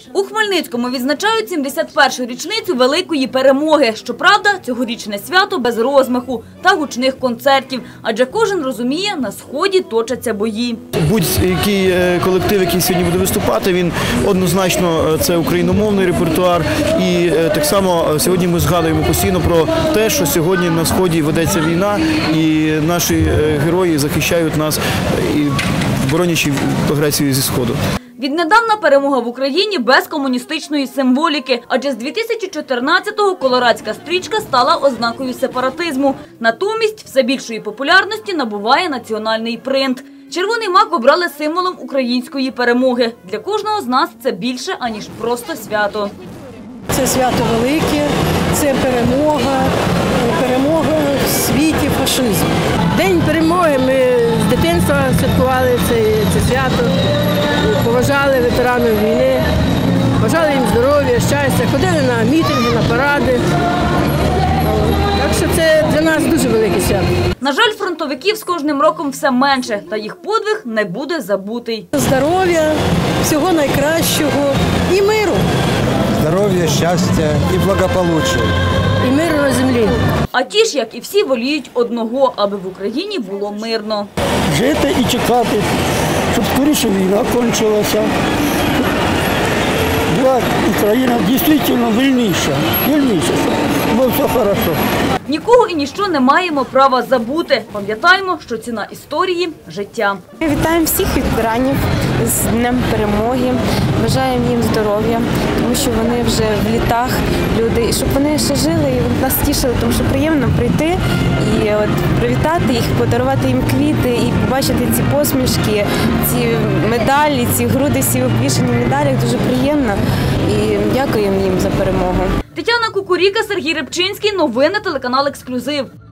У Хмельницькому відзначають 71-ю річницю Великої перемоги. Щоправда, цьогорічне свято без розмаху та гучних концертів, адже кожен розуміє, на Сході точаться бої. Будь-який колектив, який сьогодні буде виступати, він однозначно це україномовний репертуар. І так само сьогодні ми згадуємо постійно про те, що сьогодні на Сході ведеться війна і наші герої захищають нас, боронячи агресію зі Сходу. Віднедавна перемога в Україні без комуністичної символіки, адже з 2014-го колорадська стрічка стала ознакою сепаратизму. Натомість все більшої популярності набуває національний принт. Червоний мак обрали символом української перемоги. Для кожного з нас це більше, аніж просто свято. Це свято велике, це перемога в світі фашизму. День перемоги ми з дитинства святкували це свято, поважали ветеранів війни, бажали їм здоров'я, щастя, ходили на мітинги, на паради. Так що це для нас дуже велике свято. На жаль, фронтовиків з кожним роком все менше, та їх подвиг не буде забутий. Здоров'я, всього найкращого і миру. Здоров'я, щастя і благополуччя. І миру на землі. А ті ж, як і всі, воліють одного, аби в Україні було мирно. Жити і чекати, щоб скоріше війна кончилася. Була Україна дійсно вільніша, щоб було все добре. Нікого і ніщо не маємо права забути. Пам'ятаємо, що ціна історії – життя. Ми вітаємо всіх ветеранів з Днем Перемоги, бажаємо їм здоров'я, тому що вони вже в літах, люди, і щоб вони ще жили і нас тішили, тому що приємно прийти і привітати їх, подарувати їм квіти і побачити ці посмішки, ці медалі, ці груди всі обвішані в медалях, дуже приємно і дякуємо їм за перемогу. Тетяна Кукуріка, Сергій Рибчинський. Новини телеканал «Ексклюзив».